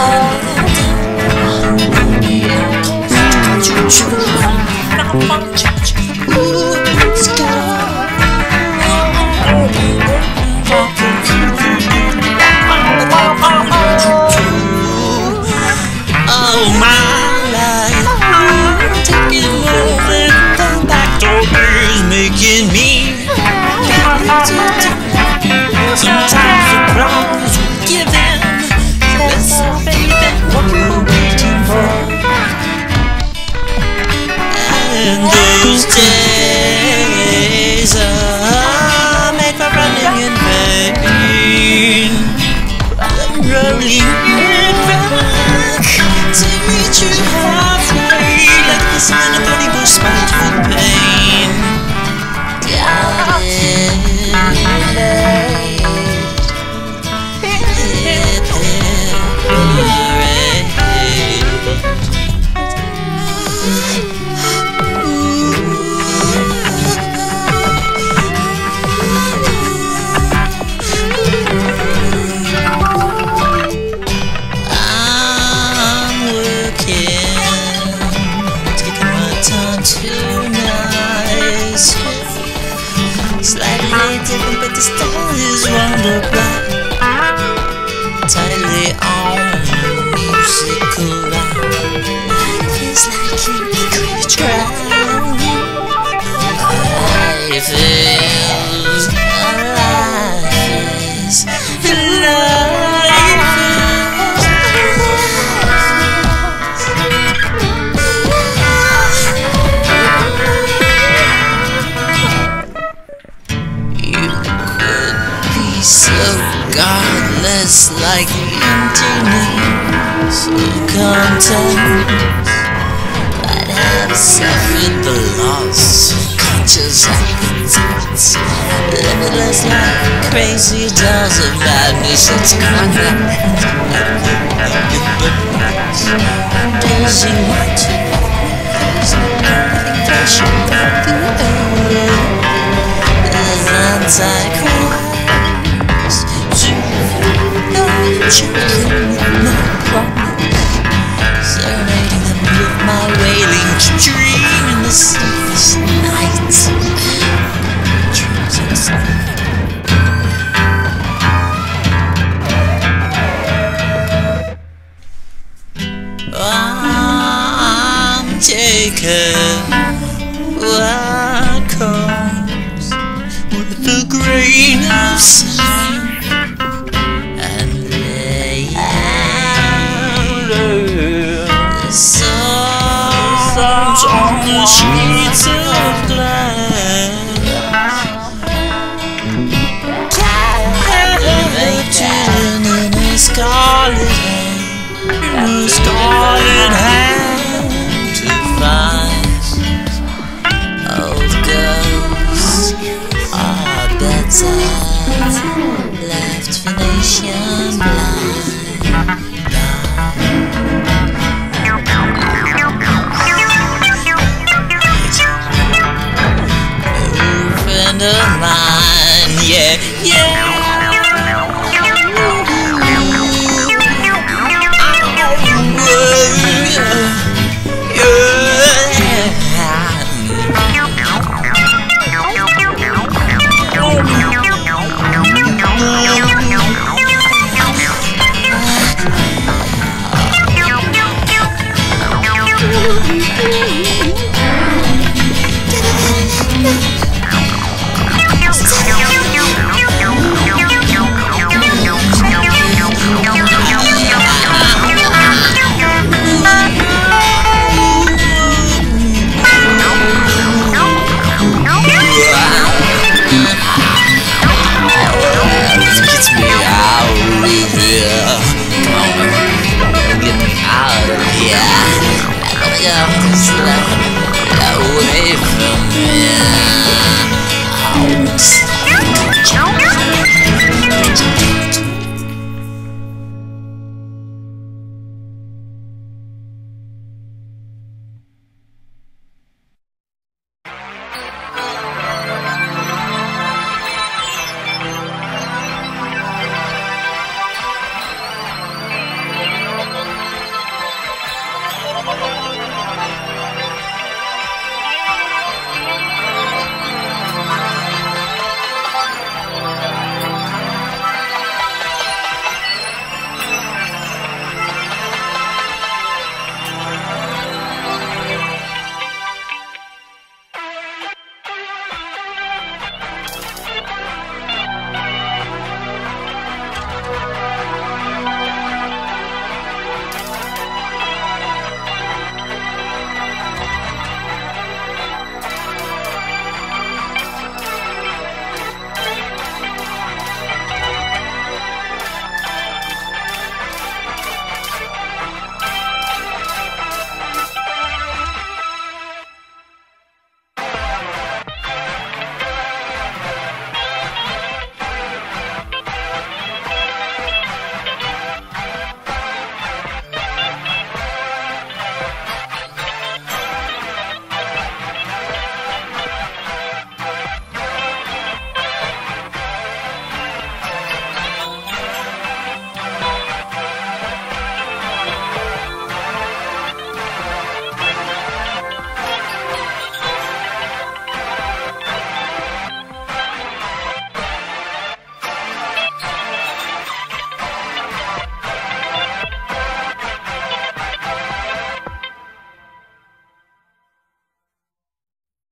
Making me sometimes the promise we're given, let's have faith in what we're waiting for. And those days are made for running in vain. I'm running back to meet you halfway, like this man of body was spent with pain. Slightly different, but the style is wonderful. Tightly on musical line. Life is like a creature ground. Life is, so godless, like emptiness of content. I'd have suffered the loss of conscious appetites. Limitless like crazy dolls of madness. It's content in the past. Does he want to? There's nothing flashing from the air. There's anti-crime. Children with no promise, serenading them with my wailing dream in the sleepless night. Dreams of sleep. I'm taken what comes with a grain of sand. Songs on the sheets of glass, captivated in a scarlet hand, to find old ghosts are better left Venetian blind. Of mine, yeah, yeah.